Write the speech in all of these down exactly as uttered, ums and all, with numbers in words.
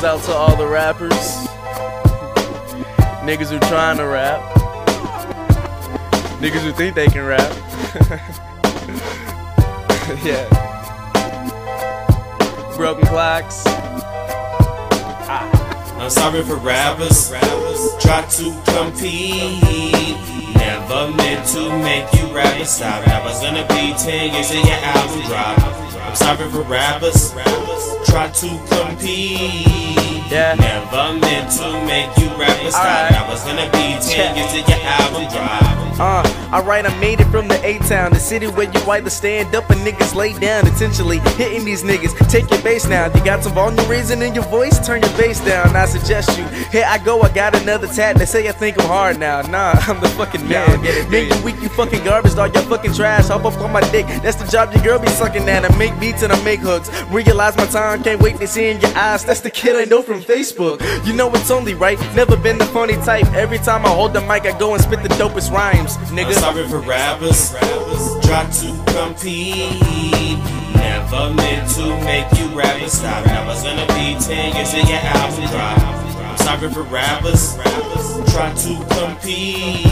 out to all the rappers, niggas who trying to rap, niggas who think they can rap. Yeah. Broken clocks. Ah. I'm sorry for rappers, try to compete. Never meant to make you rappers stop. I was gonna be ten years till your album drop. I'm sorry for rappers, try to compete. Yeah. Never meant to make you rappers stop. Right. I was gonna be ten years till your album drop. Uh, alright, I made it from the A-Town, the city where you either stand up and niggas lay down, intentionally hitting these niggas. Take your bass now. You got some volume raising in your voice, turn your bass down. I suggest you, here I go, I got another tat. They say I think I'm hard now. Nah, I'm the fucking man. Make you weak, you fucking garbage, dog, you fucking trash. Hop up on my dick, that's the job your girl be sucking at. I make beats and I make hooks. Realize my time, can't wait to see in your eyes. That's the kid I know from Facebook. You know it's only right, never been the funny type. Every time I hold the mic, I go and spit the dopest rhymes. Nigga. I'm sorry for rappers, try to compete. Never meant to make you rappers stop. I was gonna be ten years till your album drop. I'm sorry for rappers, try to compete.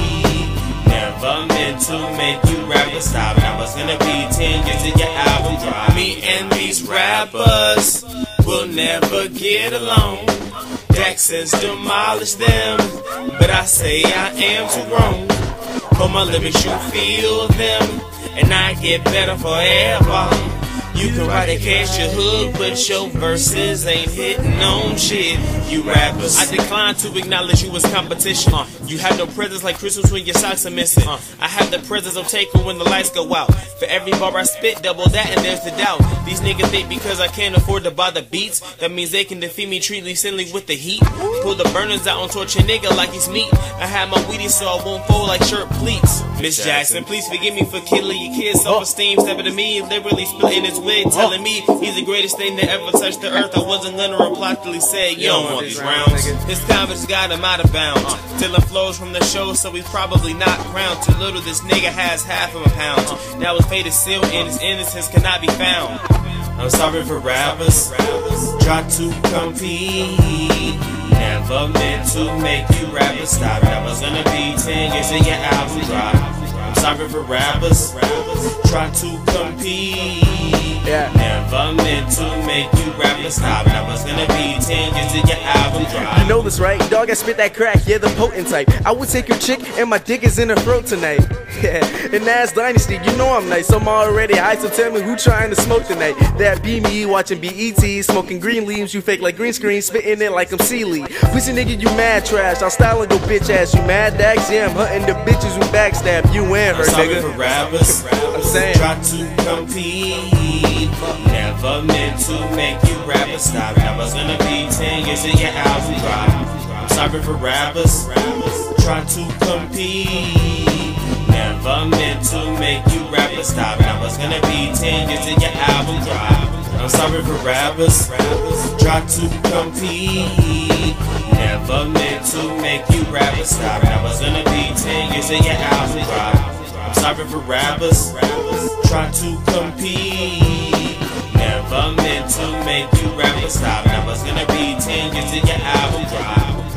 Never meant to make you rappers stop. I was gonna be ten years till your album drop. Me and these rappers will never get along. Dax has demolished them, but I say I am too wrong. For my lyrics you feel them, and I get better forever. You can write a catch your hook, but your verses ain't hitting on shit. You rappers, I decline to acknowledge you as competition. uh, You have no presence like Christmas when your socks are missing. uh, I have the presence of taker when the lights go out. For every bar I spit, double that and there's the doubt. These niggas think because I can't afford to buy the beats, that means they can defeat me treatly silly with the heat. Pull the burners out and torch a nigga like he's meat. I have my weedies so I won't fold like shirt pleats. Miss Jackson, please forgive me for killing your kids' self-esteem. Stepping to me, literally splitting his wig, telling me he's the greatest thing that ever touched the earth. I wasn't gonna reply till he said, you don't want these rounds. His confidence got him out of bounds. Till it flows from the show, so he's probably not crowned. Too little, this nigga has half of a pound. Now his fate is sealed and his innocence cannot be found. I'm sorry for rappers, try to compete. Never meant to make you rappers stop. I was gonna be ten years till your album drop. I'm sorry for rappers, try to compete. Yeah. Never meant to make you rappers stop. I was gonna be ten years till your album drop. You know this, right? Dog, I spit that crack, yeah, the potent type. I would take your chick and my dick is in her throat tonight. Yeah, in Nas Dynasty, you know I'm nice. I'm already high, so tell me who trying to smoke tonight. That be me watching B E T, smoking green leaves. You fake like green screen, spitting it like I'm Sealy. Pussy nigga, you mad trash. I'll style and go bitch ass. You mad Dax? Yeah, I'm hunting the bitches who backstab you and her, I'm sorry nigga. For rappers, I'm saying, try to compete. Never meant to make you rappers stop. I was gonna be ten years till your album drop. I'm sorry for rappers, try to compete. Never meant to make you rappers stop. I was gonna be ten years till your album drop. I'm sorry for rappers, try to compete. Never meant to make you rappers stop. I was gonna be ten years till your album drop. I'm sorry for rappers, try to compete. Never meant to make you rappers stop. I was gonna be ten years till your album drop.